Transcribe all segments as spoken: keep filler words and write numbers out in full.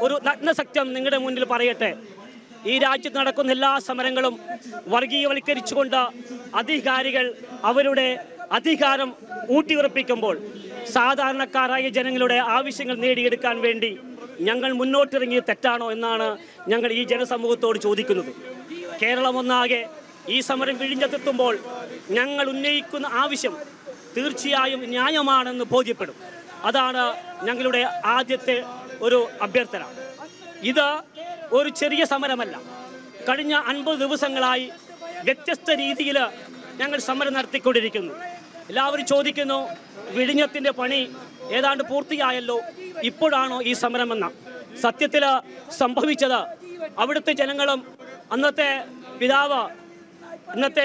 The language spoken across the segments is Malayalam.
ഒരു നഗ്നസത്യം നിങ്ങളുടെ മുന്നിൽ പറയട്ടെ. ഈ രാജ്യത്ത് നടക്കുന്ന എല്ലാ സമരങ്ങളും വർഗീയവൽക്കരിച്ചുകൊണ്ട് അധികാരികൾ അവരുടെ അധികാരം ഊട്ടിയുറപ്പിക്കുമ്പോൾ സാധാരണക്കാരായ ജനങ്ങളുടെ ആവശ്യങ്ങൾ നേടിയെടുക്കാൻ വേണ്ടി ഞങ്ങൾ മുന്നോട്ടിറങ്ങിയത് തെറ്റാണോ എന്നാണ് ഞങ്ങൾ ഈ ജനസമൂഹത്തോട് ചോദിക്കുന്നത്. കേരളം ഒന്നാകെ ഈ സമരം വിഴിഞ്ഞെത്തുമ്പോൾ ഞങ്ങൾ ഉന്നയിക്കുന്ന ആവശ്യം തീർച്ചയായും ന്യായമാണെന്ന് ബോധ്യപ്പെടും. അതാണ് ഞങ്ങളുടെ ആദ്യത്തെ ഒരു അഭ്യർത്ഥന. ഇത് ഒരു ചെറിയ സമരമല്ല. കഴിഞ്ഞ അൻപത് ദിവസങ്ങളായി വ്യത്യസ്ത രീതിയിൽ ഞങ്ങൾ സമരം നടത്തിക്കൊണ്ടിരിക്കുന്നു. എല്ലാവരും ചോദിക്കുന്നു, വിഴിഞ്ഞത്തിൻ്റെ പണി ഏതാണ്ട് പൂർത്തിയായല്ലോ, ഇപ്പോഴാണോ ഈ സമരമെന്ന. സത്യത്തിൽ സംഭവിച്ചത് അവിടുത്തെ ജനങ്ങളും അന്നത്തെ പിതാവ് ഇന്നത്തെ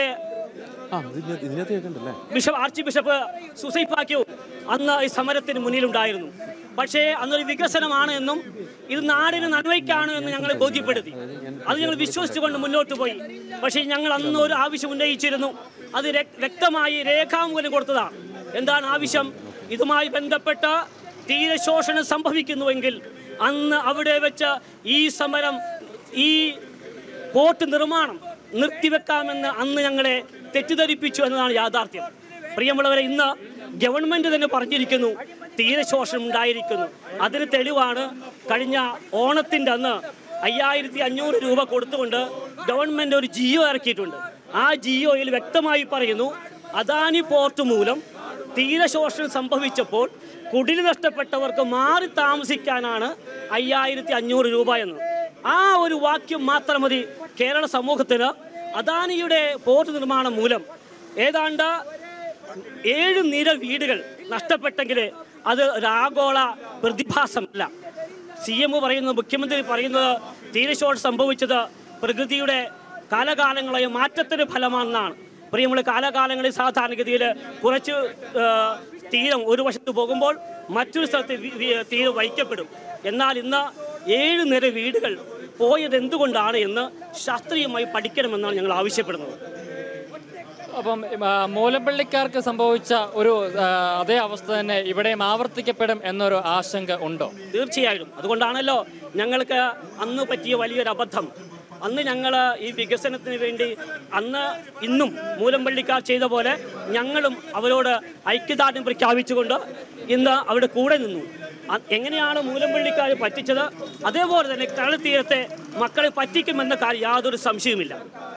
ബിഷപ്പ് ആർച്ച് ബിഷപ്പ് സുസൈപ്പാക്യു അന്ന് ഈ സമരത്തിന് മുന്നിലുണ്ടായിരുന്നു. പക്ഷേ അന്നൊരു വികസനമാണ് എന്നും ഇത് നാടിന് നന്മയ്ക്കാണ് എന്ന് ഞങ്ങൾ ബോധ്യപ്പെടുത്തി. അത് ഞങ്ങൾ വിശ്വസിച്ചുകൊണ്ട് മുന്നോട്ട് പോയി. പക്ഷേ ഞങ്ങൾ അന്ന് ഒരു ആവശ്യം ഉന്നയിച്ചിരുന്നു. അത് വ്യക്തമായി രേഖാമൂലം കൊടുത്തതാണ്. എന്താണ് ആവശ്യം? ഇതുമായി ബന്ധപ്പെട്ട തീരശോഷണം സംഭവിക്കുന്നുവെങ്കിൽ അന്ന് അവിടെ വെച്ച് ഈ സമരം, ഈ പോർട്ട് നിർമ്മാണം നിർത്തിവെക്കാമെന്ന് അന്ന് ഞങ്ങളെ തെറ്റിദ്ധരിപ്പിച്ചു എന്നതാണ് യാഥാർത്ഥ്യം. പ്രിയമുള്ളവരെ, ഇന്ന് ഗവൺമെൻറ് തന്നെ പറഞ്ഞിരിക്കുന്നു തീരശോഷണം ഉണ്ടായിരിക്കുന്നു. അതിന് തെളിവാണ് കഴിഞ്ഞ ഓണത്തിൻ്റെ അന്ന് അയ്യായിരത്തി അഞ്ഞൂറ് രൂപ കൊടുത്തുകൊണ്ട് ഗവൺമെൻറ് ഒരു ജിയോ ഇറക്കിയിട്ടുണ്ട്. ആ ജിയോയിൽ വ്യക്തമായി പറയുന്നു, അദാനി പോർട്ട് മൂലം തീരശോഷണം സംഭവിച്ചപ്പോൾ കുടിൽ നഷ്ടപ്പെട്ടവർക്ക് മാറി താമസിക്കാനാണ് അയ്യായിരത്തി അഞ്ഞൂറ് രൂപ എന്ന്. ആ ഒരു വാക്യം മാത്രം മതി കേരള സമൂഹത്തിന് അദാനിയുടെ പോർട്ട് നിർമ്മാണം മൂലം ഏതാണ്ട് ഏഴ് നിര വീടുകൾ നഷ്ടപ്പെട്ടെങ്കിൽ അത് ഒരു ആഗോള പ്രതിഭാസമല്ല. സി എം പറയുന്നത്, മുഖ്യമന്ത്രി പറയുന്നത് തീരശോഷണം സംഭവിച്ചത് പ്രകൃതിയുടെ കാലകാലങ്ങളായ മാറ്റത്തിന് ഫലമാണെന്നാണ്. പ്രിയമുള്ള, കാലകാലങ്ങളിൽ സാധാരണഗതിയിൽ കുറച്ച് തീരം ഒരു വശത്ത് പോകുമ്പോൾ മറ്റൊരു സ്ഥലത്ത് തീരം വഹിക്കപ്പെടും. എന്നാൽ ഇന്ന് ഏഴ് നിര വീടുകൾ പോയത് എന്തുകൊണ്ടാണ് എന്ന് ശാസ്ത്രീയമായി പഠിക്കണമെന്നാണ് ഞങ്ങൾ ആവശ്യപ്പെടുന്നത്. അപ്പം മൂലപ്പള്ളിക്കാർക്ക് സംഭവിച്ച ഒരു അതേ അവസ്ഥ തന്നെ ഇവിടെയും ആവർത്തിക്കപ്പെടും എന്നൊരു ആശങ്ക ഉണ്ടോ? തീർച്ചയായും. അതുകൊണ്ടാണല്ലോ ഞങ്ങൾക്ക് അന്ന് പറ്റിയ വലിയൊരു അബദ്ധം. അന്ന് ഞങ്ങൾ ഈ വികസനത്തിന് വേണ്ടി അന്ന് ഇന്നും മൂലപ്പള്ളിക്കാർ ചെയ്ത പോലെ ഞങ്ങളും അവരോട് ഐക്യദാർഢ്യം പ്രഖ്യാപിച്ചുകൊണ്ട് ഇന്ന് അവിടെ കൂടെ നിന്നു. എങ്ങനെയാണ് മൂലപ്പള്ളിക്കാർ പറ്റിച്ചത്, അതേപോലെ തന്നെ കടൽ തീരത്തെ മക്കളെ പറ്റിക്കുമെന്ന കാര്യം യാതൊരു സംശയവുമില്ല.